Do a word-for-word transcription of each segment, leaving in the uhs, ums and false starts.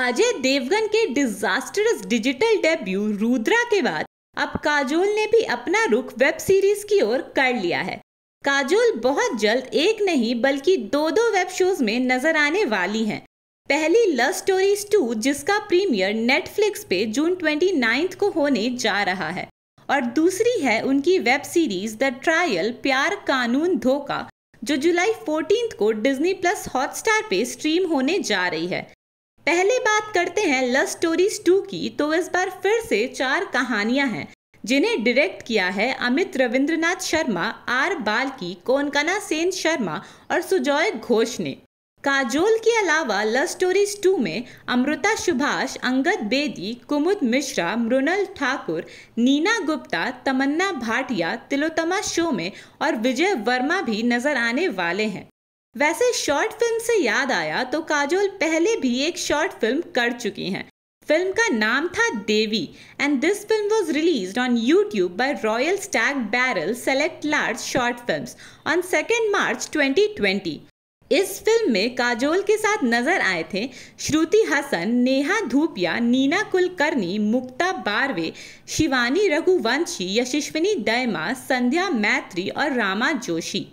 अजय देवगन के disastrous digital debut Rudra के बाद अब काजोल ने भी अपना रुख वेब सीरीज की ओर कर लिया है। काजोल बहुत जल्द एक नहीं बल्कि दो दो वेब शोज में नजर आने वाली हैं। पहली लव स्टोरीज टू, जिसका प्रीमियर नेटफ्लिक्स पे जून उनतीस को होने जा रहा है, और दूसरी है उनकी वेब सीरीज द ट्रायल प्यार कानून धोखा, जो जुलाई चौदह को डिज्नी प्लस हॉटस्टार पे स्ट्रीम होने जा रही है। पहले बात करते हैं लव स्टोरीज टू की, तो इस बार फिर से चार कहानियां हैं जिन्हें डायरेक्ट किया है अमित रविंद्रनाथ शर्मा, आर बाल्की, कोनकना सेन शर्मा और सुजॉय घोष ने। काजोल के अलावा लव स्टोरीज टू में अमृता सुभाष, अंगद बेदी, कुमुद मिश्रा, मृणाल ठाकुर, नीना गुप्ता, तमन्ना भाटिया, तिलोत्तमा शोमे और विजय वर्मा भी नजर आने वाले हैं। वैसे शॉर्ट फिल्म से याद आया तो काजोल पहले भी एक शॉर्ट फिल्म कर चुकी हैं। फिल्म का नाम था Devi and this film was released on YouTube by Royal Stag Barrel Select Large Short Films on second March twenty twenty. इस फिल्म में काजोल के साथ नजर आए थे श्रुति हसन, नेहा धूपिया, नीना कुलकर्णी, मुक्ता बारवे, शिवानी रघुवंशी, यशस्विनी दयमा, संध्या मैत्री और रामा जोशी।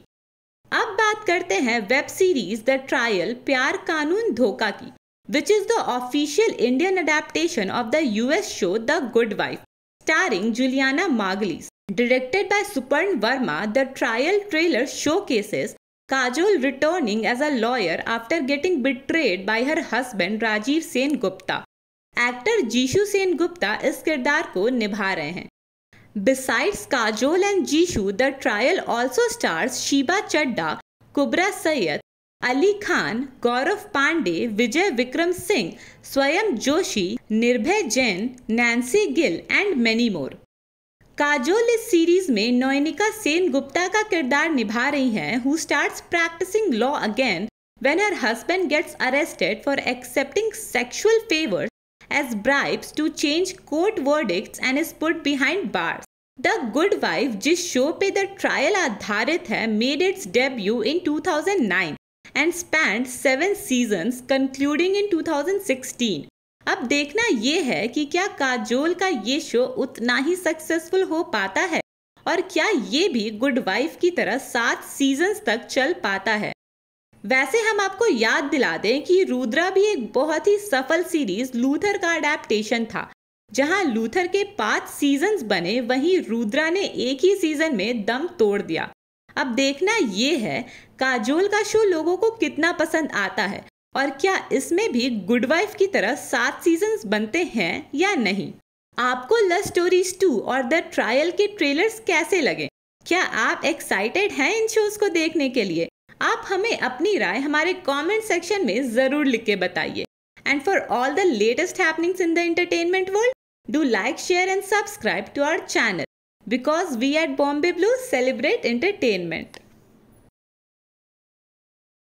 अब बात करते हैं वेब सीरीज द ट्रायल प्यार कानून धोखा की, which is the official Indian adaptation of the U S show The Good Wife, starring Juliana Margulies. Directed by Suparn Verma, the trial trailer showcases Kajol returning as a lawyer after getting betrayed by her husband Rajiv Sen Gupta. Actor Jishu Sen Gupta इस किरदार को निभा रहे हैं। Besides Kajol and Jishu, the trial also stars Shiba Chadda, Kubra Sayed, Ali Khan, Gaurav Pandey, Vijay Vikram Singh, Swayam Joshi, Nirbhay Jain, Nancy Gill and many more. Kajol इस series में नयनिका सेन गुप्ता का किरदार निभा रही हैं, who starts practising law again when her husband gets arrested for accepting sexual favours as bribes to change court verdicts and is put behind bars. The good wife, जिस show पे the trial आधारित है, made its debut in two thousand nine and spanned seven seasons concluding in two thousand sixteen. अब देखना ये है कि क्या काजोल का ये शो उतना ही सक्सेसफुल हो पाता है और क्या ये भी गुड वाइफ की तरह सात सीजन्स तक चल पाता है। वैसे हम आपको याद दिला दें कि रुद्रा भी एक बहुत ही सफल सीरीज लूथर का अडेप्टेशन था। जहां लूथर के पांच सीजन्स बने, वहीं रुद्रा ने एक ही सीजन में दम तोड़ दिया। अब देखना ये है काजोल का शो लोगों को कितना पसंद आता है और क्या इसमें भी गुड वाइफ की तरह सात सीजन्स बनते हैं या नहीं। आपको लव स्टोरीज टू और द ट्रायल के ट्रेलर्स कैसे लगे? क्या आप एक्साइटेड हैं इन शोज को देखने के लिए? आप हमें अपनी राय हमारे कमेंट सेक्शन में जरूर लिख के बताइए। And for all the latest happenings in the entertainment world, do like, share and subscribe to our channel, because we at Bombay Blues celebrate entertainment.